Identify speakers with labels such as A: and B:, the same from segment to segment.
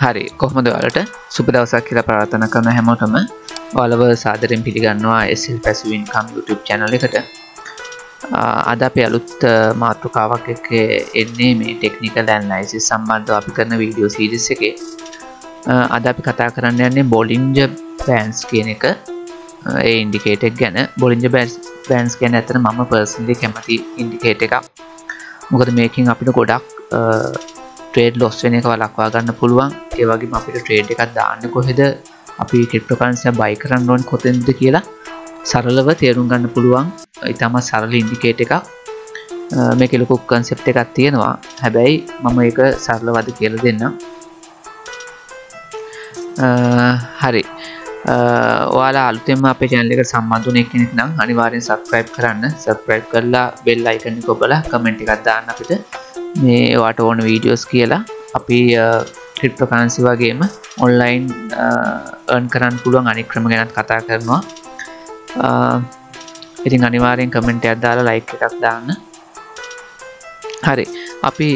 A: හරි කොහොමද ඔයාලට සුබ දවසක් කියලා ප්‍රාර්ථනා කරන හැමෝටම ඔයාලව සාදරයෙන් පිළිගන්නවා SL Passive Income YouTube channel එකට. අද අපි අලුත් මාතෘකාවක් එක්ක එන්නේ මේ technical analysis සම්බන්ධව අපි කරන වීඩියෝ සීරීස් එකේ. අද අපි කතා කරන්න යන්නේ Bollinger bands කියන එක. ඒ ඉන්ඩිකේටර් එක ගැන. Bollinger bands කියන්නේ අතන මම personally කැමති ඉන්ඩිකේටර් එකක්. මොකද මේකෙන් අපිට ගොඩක් trade loss වෙන එක වළක්වා ගන්න පුළුවන්. ඒ වගේම අපිට trade එකක් දාන්න කොහෙද අපි cryptocurrency buy කරන්න ඕනේ කොතෙන්ද කියලා සරලව තේරුම් ගන්න පුළුවන්. ඊටම සරල ඉන්ඩිකේටර් එකක්. මේකේ ලොකු concept එකක් තියෙනවා. හැබැයි මම ඒක සරලවද කියලා දෙන්නම්. හරි. ඔයාලා අලුතෙන්ම අපේ channel එකට සම්බන්ධ වුණ කෙනෙක් නම් අනිවාර්යෙන් subscribe කරන්න. subscribe කරලා bell icon එක ඔබලා comment එකක් දාන්න අපිට. මේ ඔයාට ඕන වීඩියෝස් කියලා අපි cryptocurrency වගේම online earn කරන්න පුළුවන් අනෙක් ක්‍රම ගැනත් කතා කරනවා. ඉතින් අනිවාර්යෙන් comment එකක් දාලා like එකක් දාන්න. හරි. අපි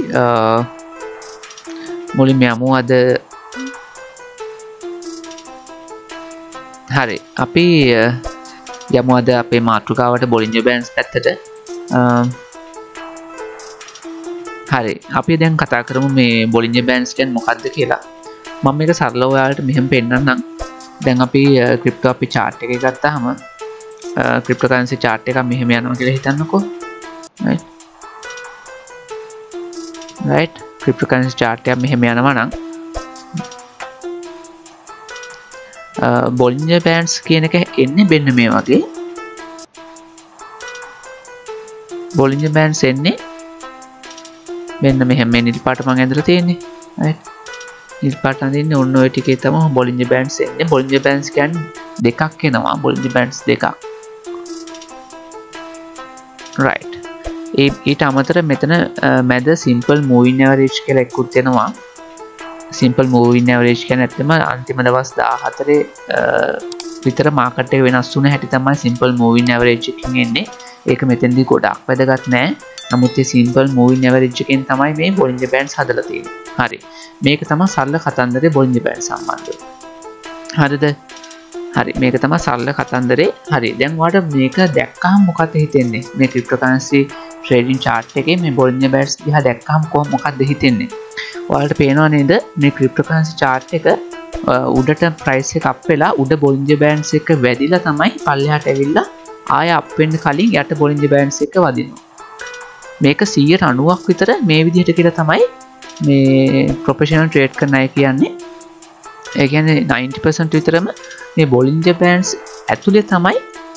A: මුලින්ම යමු අද. හරි. අපි යමු අද අපේ මාතෘකාවට Bollinger bands පැත්තට. හරි. අපි දැන් කතා කරමු මේ Bollinger bands කියන්නේ මොකක්ද කියලා. මම මේක සරලව ඔයාලට මෙහෙම පෙන්නන්නම්. දැන් අපි crypto අපි chart එකේ ගත්තාම cryptocurrency chart එක මෙහෙම යනවා කියලා හිතන්නකෝ. right cryptocurrency chart එක මෙහෙම යනවා නම් Bollinger bands කියන එක එන්නේ මෙන්න මේ වගේ. Bollinger bands එන්නේ මෙන්න මෙහෙම මේ නිල් පාට මම ඇඳලා තියෙන්නේ. right නිල් පාට අඳින්නේ ඔන්න ඔය ටිකේ තමයි Bollinger bands එන්නේ. Bollinger bands කියන්නේ දෙකක් එනවා. Bollinger bands දෙකක්. right ඊට අමතර මෙතන මැද simple moving average කියලා එකකුත් එනවා. simple moving average කියන්නේ ඇත්තම අන්තිම දවස් 14 විතර මාකට් එක වෙනස් වුණ හැටි තමයි simple moving average එකකින් එන්නේ. ඒක මෙතෙන්දී ගොඩක් වැදගත් නෑ. නමුත් මේ simple moving average එකෙන් තමයි මේ Bollinger bands හදලා තියෙන්නේ. හරි. මේක තමයි සරල කතන්දරේ Bollinger bands සම්බන්ධව. හරිද? හරි. මේක තමයි සරල කතන්දරේ. හරි. දැන් ඔයාලට මේක දැක්කහම මොකක්ද හිතෙන්නේ? මේ cryptocurrency trading chart එකේ මේ Bollinger bands දිහා දැක්කහම මොකක්ද හිතෙන්නේ? ඔයාලට පේනවා නේද මේ cryptocurrency chart එක උඩට price එක up වෙලා උඩ Bollinger bands එක වැඩිලා තමයි පල්ලෙහාට ඇවිල්ලා ආය up වෙන්න කලින් යට Bollinger bands එක වදිනවා. මේක 90%ක් විතර මේ විදිහට කියලා තමයි මේ professional trade කරන අය කියන්නේ. ඒ කියන්නේ 90% විතරම මේ Bollinger bands ඇතුලේ තමයි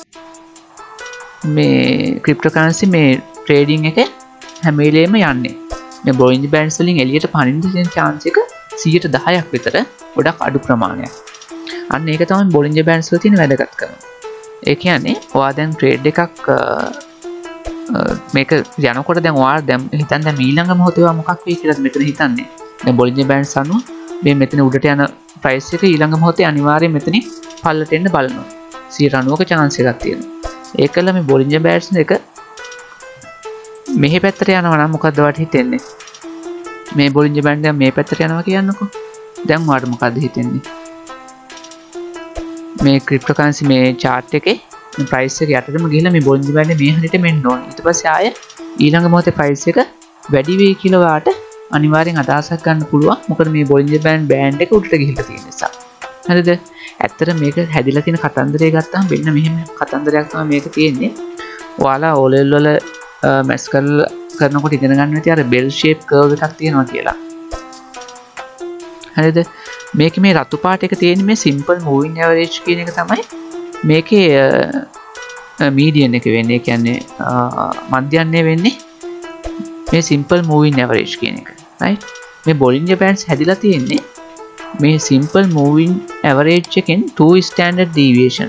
A: මේ cryptocurrency මේ trading එක හැම වෙලේම යන්නේ. මේ Bollinger bands වලින් එළියට පනින්න තියෙන chance එක 10%ක් විතර ගොඩක් අඩු ප්‍රමාණයක්. අන්න ඒක තමයි Bollinger bands වල තියෙන වැදගත්කම. ඒ කියන්නේ ඔයා දැන් trade එකක් මේක යනකොට දැන් ඔයාලා දැන් හිතන්න දැන් ඊළඟ මොහොතේ ඔයා මොකක් වෙයි කියලාද මෙතන හිතන්නේ. දැන් Bollinger bands අනුව මේ මෙතන උඩට යන price එක ඊළඟ මොහොතේ අනිවාර්යයෙන් මෙතනින් පල්ලට එන්න බලනවා. 90%ක chance එකක් තියෙනවා. ඒකල මේ Bollinger bands එක මෙහි පැත්තට යනවා නම් මොකද්ද ඔයාලට හිතෙන්නේ? මේ Bollinger band එක මේ පැත්තට යනවා කියන්නකෝ. දැන් ඔයාලට මොකද්ද හිතෙන්නේ? මේ cryptocurrency මේ chart එකේ මේ price එක යටටම ගිහිල්ලා මේ Bollinger band එක මේ හරියට මෙන්න ඕනේ. ඊට පස්සේ ආය ඊළඟ මොහොතේ price එක වැඩි වෙයි කියලා ඔයාලට අනිවාර්යෙන් අදහසක් ගන්න පුළුවන්. මොකද මේ Bollinger band එක උඩට ගිහිල්ලා තියෙන නිසා. හරිද? ඇත්තට මේක හැදිලා තියෙන කතන්දරය ගත්තාම මෙන්න මෙහෙම කතන්දරයක් තමයි මේක තියෙන්නේ. ඔයාලා O level වල මැස් කරනකොට ඉගෙන ගන්න ඇති අර bell shape curve එකක් තියෙනවා කියලා. හරිද? මේකේ මේ රතු පාට එක තියෙන්නේ මේ simple moving average කියන එක තමයි මේකේ median එක වෙන්නේ. ඒ කියන්නේ මධ්‍යන්නේ වෙන්නේ මේ simple moving average කියන එක. right? මේ Bollinger bands හැදිලා තියෙන්නේ මේ simple moving average එකෙන් 2 standard deviation.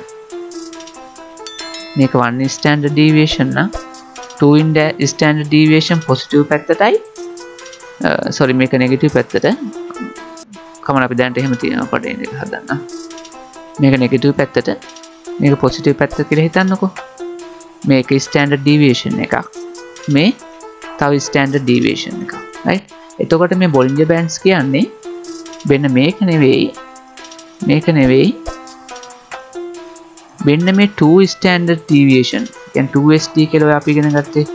A: මේක 1 standard deviation නම් 2 standard deviation positive පැත්තටයි sorry මේක negative පැත්තට. කමන අපි දැනට එහෙම තියෙනවා පඩේන එක හදන්න. මේක negative පැත්තට මේක positive පැත්ත කියලා හිතන්නකෝ. මේක standard deviation එකක්. මේ තව standard deviation එකක්. right? එතකොට මේ Bollinger bands කියන්නේ වෙන මේක නෙවෙයි වෙන්න මේ 2 standard deviation කියන්නේ 2SD කියලා ඔය අපි ඉගෙන ගත්තේ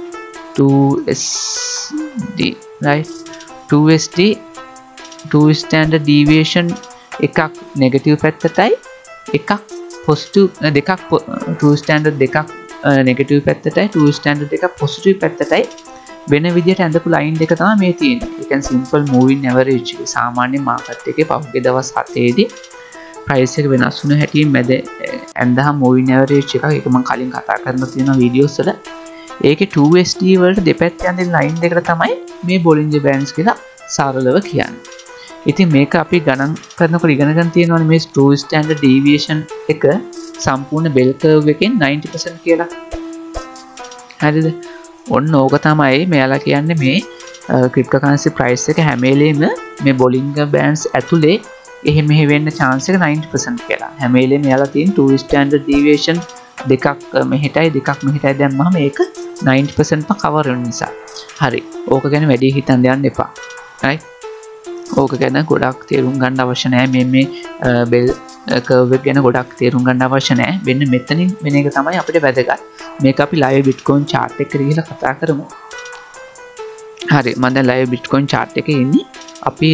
A: 2SD right 2SD 2 standard deviation එකක් නෙගටිව් පැත්තටයි එකක් පොසිටිව් දෙකක් 2 standard දෙකක් නෙගටිව් පැත්තටයි 2 standard එකක් පොසිටිව් පැත්තටයි වෙන විදිහට ඇඳපු ලයින් දෙක තමයි මේ තියෙන්නේ. ඒ කියන්නේ simple moving average එක සාමාන්‍ය මාකට් එකේ පහුගිය දවස් 7 දී price එක වෙනස් වුණ හැටි මැද ඇඳහම moving average එකක් ඒක මම කලින් කතා කරලා තියෙන වීඩියෝස් වල ඒකේ 2SD වලට දෙපැත්ත ඇඳෙන ලයින් දෙකට තමයි මේ Bollinger Bands කියලා සරලව කියන්නේ. ඉතින් මේක අපි ගණන් කරනකොට ඉගෙන ගන්න තියෙනවානේ මේ 2 standard deviation එක සම්පූර්ණ bell curve එකෙන් 90% කියලා. හරිද? ඔන්න ඕක තමයි මෙයාලා කියන්නේ මේ cryptocurrency price එක හැම වෙලේම මේ Bollinger Bands ඇතුලේ එහෙම වෙන්න chance එක 90% කියලා. හැම වෙලේම මෙයාලා තියෙන 2 standard deviation දෙකක් මෙහෙටයි දෙකක් මෙහෙටයි දැම්මම මේක 90% cover වෙන නිසා. හරි. ඕක ගැන වැඩි හිතන්න යන්න එපා. right? ඕක ගැන ගොඩක් තේරුම් ගන්න අවශ්‍ය නැහැ. මේ bell curve එක ගැන ගොඩක් තේරුම් ගන්න අවශ්‍ය නැහැ. වෙන්න මෙතනින් වෙන එක තමයි අපිට වැදගත්. මේක අපි live bitcoin chart එකට ගිහලා කතා කරමු. හරි මම දැන් live bitcoin chart එකේ ඉන්නේ. අපි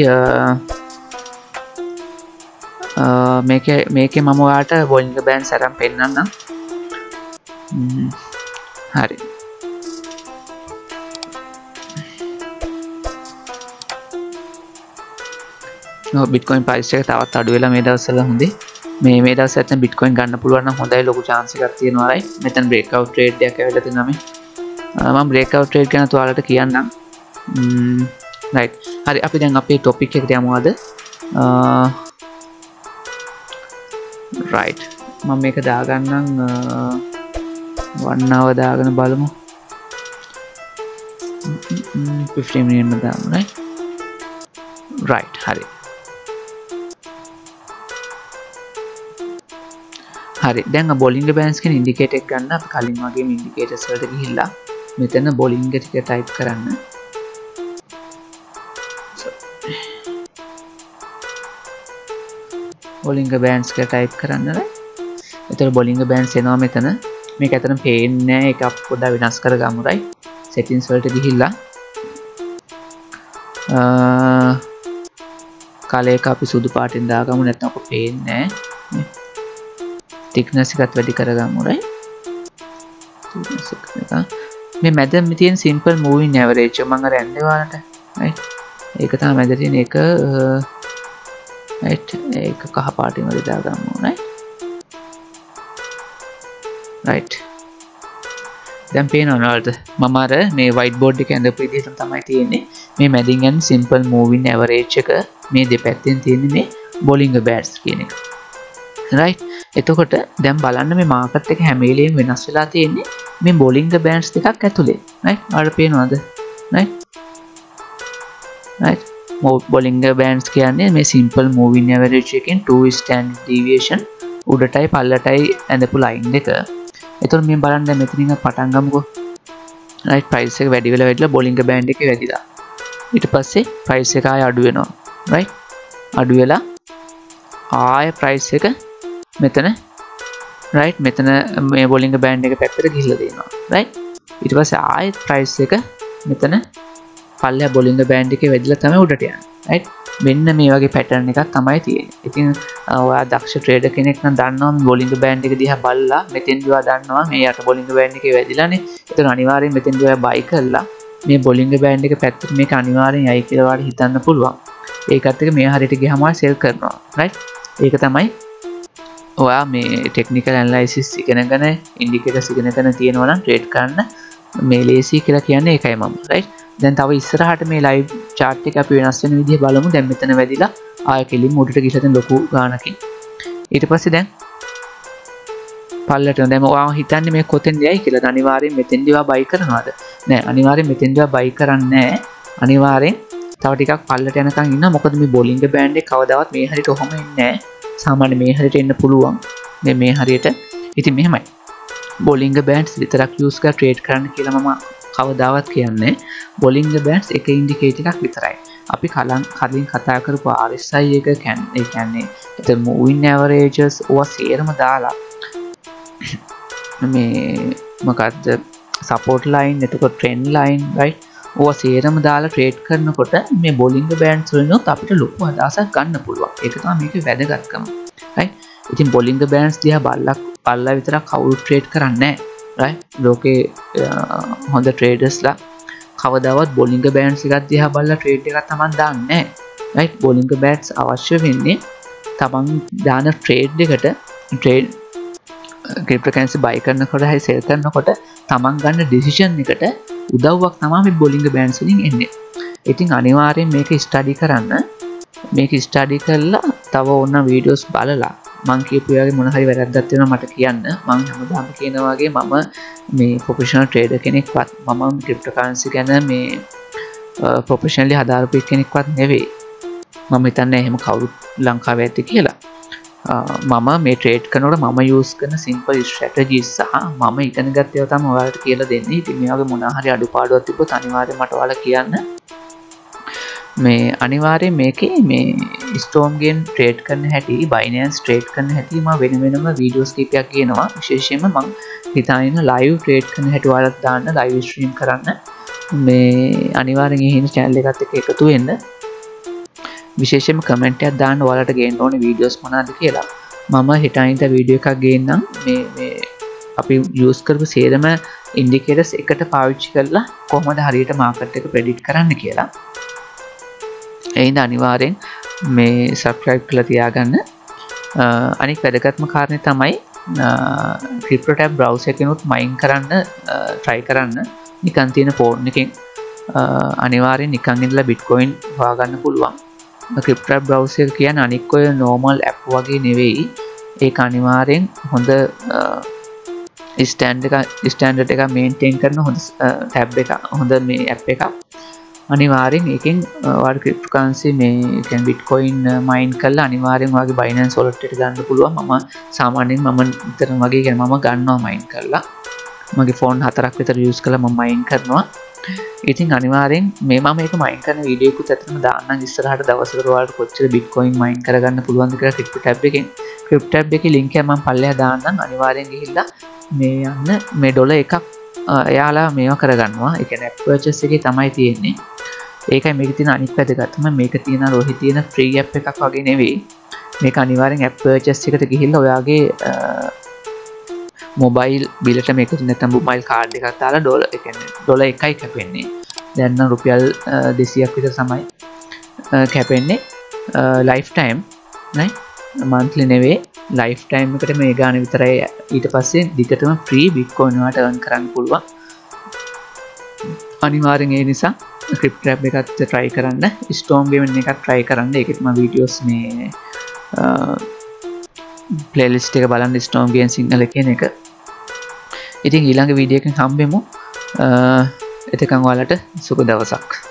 A: මේකේ මම ඔයාලට Bollinger Bands අරන් පෙන්නන්නම්. හරි. bitcoin price එක තවත් අඩු වෙලා මේ දවස්වල හොඳේ. මේ දවස් ඇත්තට bitcoin ගන්න පුළුවන් නම් හොඳයි ලොකු chance එකක් තියෙනවා right. මෙතන breakout trade එකක් ඇවිල්ලා තියෙනවා මේ. මම breakout trade ගැන ඔයාලට කියන්නම්. right. හරි අපි දැන් අපේ topic එකට යමු අද. right. මම මේක දාගන්නම් 1 hour දාගෙන බලමු. 15 minute දාමු right. right. හරි. හරි දැන් Bollinger Bands කියන ඉන්ඩිකේටර් එක ගන්න අපි කලින් වගේම ඉන්ඩිකේටර්ස් වලට ගිහිල්ලා මෙතන Bollinger ටික ටයිප් කරන්න. Bollinger Bands කියලා ටයිප් කරන්න right. එතකොට Bollinger Bands එනවා මෙතන. මේක ඇත්තටම පේන්නේ නැහැ. ඒක අපි පොඩ්ඩක් වෙනස් කරගමු right. settings වලට ගිහිල්ලා කලයක අපි සුදු පාටින් දාගමු නැත්නම් අපට පේන්නේ නැහැ. thickness එකත් වැඩි කරගමු right. මේ මැද තියෙන simple moving average මම අර ඇන්නේ වලට right. ඒක තමයි මැද තියෙන එක right. ඒක කහ පාටින් වල දාගමු right. right. දැන් පේනවද මම අර මේ white board එකේ ඇඳපු විදිහටම තමයි තියෙන්නේ. මේ මැදින් යන simple moving average එක මේ දෙපැත්තෙන් තියෙන්නේ මේ Bollinger Bands කියන එක. right. එතකොට දැන් බලන්න මේ මාකට් එක හැම වෙලේම වෙනස් වෙලා තියෙන්නේ මේ Bollinger Bands දෙකක් ඇතුලේ right. ඔයාලට පේනවද right. right. Bollinger Bands කියන්නේ මේ simple moving average එකෙන් 2 standard deviation උඩටයි පල්ලටයි ඇඳපු line එක. එතකොට මේ බලන්න දැන් මෙතනින් පටන් ගමුකෝ right. price එක වැඩි වෙලා Bollinger Band එකේ වැඩිලා ඊට පස්සේ price එක ආය අඩු වෙනවා right. අඩු වෙලා ආය price එක මෙතන right. මෙතන මේ Bollinger Band එක පැත්තට ගිහිල්ලා තියෙනවා right. ඊට පස්සේ ආයෙත් price එක මෙතන පල්ලෙහා Bollinger Band එකේ වැදිලා තමයි උඩට යන්නේ right. මෙන්න මේ වගේ pattern එකක් තමයි තියෙන්නේ. ඉතින් ඔයා දක්ෂ trader කෙනෙක් නම් දන්නවා මේ Bollinger Band එක දිහා බලලා මෙතෙන්දී ඔයා දන්නවා මේ යට Bollinger Band එකේ වැදිලානේ. ඒතන අනිවාර්යෙන් මෙතෙන්දී ඔයා buy කරලා මේ Bollinger Band එක පැත්තට මේක අනිවාර්යෙන් යයි කියලා ඔයාලට හිතන්න පුළුවන්. ඒකත් එක මේ හරියට ගියාම ඔයා sell කරනවා right. ඒක තමයි ඔයා මේ technical analysis ඉගෙනගෙන indicators ඉගෙනගෙන තියෙනවා නම් trade කරන්න මේ lazy කියලා කියන්නේ ඒකයි මම right. දැන් තව ඉස්සරහට මේ live chart එක අපි වෙනස් වෙන විදිහ බලමු. දැන් මෙතන වැදිලා ආය කෙලින්ම උඩට ගිහලා තියෙන ලොකු ගානකින් ඊට පස්සේ දැන් පල්ලට දැන් ඔයා හිතන්නේ මේ කොතෙන්ද යයි කියලා. අනිවාර්යෙන් මෙතෙන්දී ඔයා buy කරනවද? නෑ අනිවාර්යෙන් මෙතෙන්දී ඔයා buy කරන්නේ නෑ. අනිවාර්යෙන් තව ටිකක් පල්ලට යනකම් ඉන්නවා. මොකද මේ Bollinger Band එක කවදාවත් මේ හරියට ඔහොම එන්නේ නෑ. සාමාන්‍ය මේ හරියට එන්න පුළුවන් මේ හරියට. ඉතින් මෙහෙමයි Bollinger Bands විතරක් use කරලා trade කරන්න කියලා මම කවදාවත් කියන්නේ Bollinger Bands එක ඉන්ඩිකේටර් එකක් විතරයි. අපි කලින් කතා කරපු RSI එක ඒ කියන්නේ එතන moving averages ඔය සේරම දාලා මේ මොකද්ද support line එතකොට trend line right ඔය සේරම දාලා ට්‍රේඩ් කරනකොට මේ Bollinger bands වලිනුත් අපිට ලොකු අදහසක් ගන්න පුළුවන්. ඒක තමයි මේකේ වැදගත්කම. right ඉතින් Bollinger bands දිහා බලලා විතරක් කවුරු ට්‍රේඩ් කරන්නේ නැහැ. right ලෝකේ හොඳ ට්‍රේඩර්ස්ලා කවදාවත් Bollinger bands එකක් දිහා බලලා ට්‍රේඩ් එකක් තමන් දාන්නේ නැහැ. right Bollinger bands අවශ්‍ය වෙන්නේ තමන් දාන ට්‍රේඩ් එකට ට්‍රේඩ් cryptocurrency buy කරනකොට හරි sell කරනකොට තමන් ගන්න decision එකට උදව්වක් තමයි මේ Bollinger bands වලින් එන්නේ. ඉතින් අනිවාර්යෙන් මේක ස්ටඩි කරන්න. මේක ස්ටඩි කරලා තව ඕන වීඩියෝස් බලලා මම කියපු යාගේ මොන හරි වැරද්දක් තියෙනවා මට කියන්න. මම හැමදාම කියනවා වගේ මම මේ ප්‍රොෆෙෂනල් ට්‍රේඩර් කෙනෙක්වත් මම cryptocurrency ගැන මේ ප්‍රොෆෙෂනලි හදාරපු කෙනෙක්වත් නෙවෙයි. මම හිතන්නේ එහෙම කවුරුත් ලංකාවේ ඇති කියලා. මම මේ ට්‍රේඩ් කරනකොට මම යූස් කරන සිම්පල් ස්ට්‍රැටජිස් සහ මම ඉගෙන ගත්ත ඒවා තමයි ඔයාලට කියලා දෙන්නේ. ඉතින් මේ වගේ මොනවා හරි අඩුපාඩුවක් තිබ්බොත් අනිවාර්යෙන් මට ඔයාලා කියන්න. මේ අනිවාර්යෙන් මේකේ මේ stormgain ට්‍රේඩ් කරන හැටි, binance ට්‍රේඩ් කරන හැටි මම වෙනම වීඩියෝස් කිහිපයක් කියනවා. විශේෂයෙන්ම මම හිතාගෙන live ට්‍රේඩ් කරන හැටි ඔයාලට දාන්න, live stream කරන්න. මේ අනිවාර්යෙන් ඒ හිඳ channel එකත් එක්ක එකතු වෙන්න. විශේෂයෙන්ම කමෙන්ට් එකක් දාන්න ඔයාලට ගේන්න ඕනේ වීඩියෝස් මොනවාද කියලා. මම හිතාගෙන වීඩියෝ එකක් ගේන්නම් මේ අපි යූස් කරපු සේරම ඉන්ඩිකේටර්ස් එකට පාවිච්චි කරලා කොහොමද හරියට මාකට් එක ප්‍රෙඩික්ට් කරන්න කියලා. එහෙනම් අනිවාර්යෙන් මේ subscribe කරලා තියාගන්න. අනිත් වැදගත්ම කාරණේ තමයි CryptoTab browser එකෙනුත් mine කරන්න try කරන්න. නිකන් තියෙන ෆෝන් එකෙන් අනිවාර්යෙන් නිකන් ඉඳලා Bitcoin හොයාගන්න පුළුවන්. CryptoTab browser කියන්නේ අනික් ඔය normal app වගේ නෙවෙයි. ඒක අනිවාර්යෙන් හොඳ standard එක maintain කරන හොඳ tab එක හොඳ මේ app එකක්. අනිවාර්යෙන් ඒකෙන් ඔයාලට cryptocurrency මේ කියන්නේ Bitcoin mine කරලා අනිවාර්යෙන් ඔයාගේ binance wallet එකට ගන්න පුළුවන්. මම සාමාන්‍යයෙන් මම විතරම වගේ කියන්නේ මම ගන්නවා mine කරලා. මගේ ෆෝන් 4ක් විතර use කරලා මම mine කරනවා. ඉතින් අනිවාර්යෙන් මේ මම මේක මයින් කරන වීඩියෝ එකකුත් ඇත්තටම දාන්නම් ඉස්සරහට දවසකට ඔයාලට කොච්චර Bitcoin මයින් කරගන්න පුළුවන්ද කියලා CryptoTab එකෙන්. CryptoTab එකේ link එක මම පල්ලෙහා දාන්නම්. අනිවාර්යෙන් ගිහිල්ලා මේ යන්න මේ $1 එකක් එයාලා මේවා කරගන්නවා. ඒ කියන්නේ app purchase එකේ තමයි තියෙන්නේ. ඒකයි මේකේ තියෙන අනිත් වැදගත්කම. මේක තියෙන රෝහි තියෙන free app එකක් වගේ නෙවෙයි. මේක අනිවාර්යෙන් app purchase එකට ගිහිල්ලා ඔයාගේ මොබයිල් බිලට මේක නැත්නම් මොබයිල් කාඩ් එකක් දාලා $1 ඒ කියන්නේ $1යි කැපෙන්නේ. දැන් නම් රුපියල් 200ක් විතර තමයි කැපෙන්නේ lifetime නේ monthly නෙවෙයි lifetime එකට මේ ගාන විතරයි. ඊට පස්සේ දිගටම free bitcoin වලට earn කරන්න පුළුවන්. අනිවාර්යෙන් ඒ නිසා CryptoTab එකත් try කරන්න, stormgain එකත් try කරන්න. ඒකෙත් මම videos මේ playlist එක බලන්න stormgain සිංහල කියන එක. ඉතින් ඊළඟ වීඩියෝ එකෙන් හම්බෙමු. එතකන් ඔයාලට සුබ දවසක්.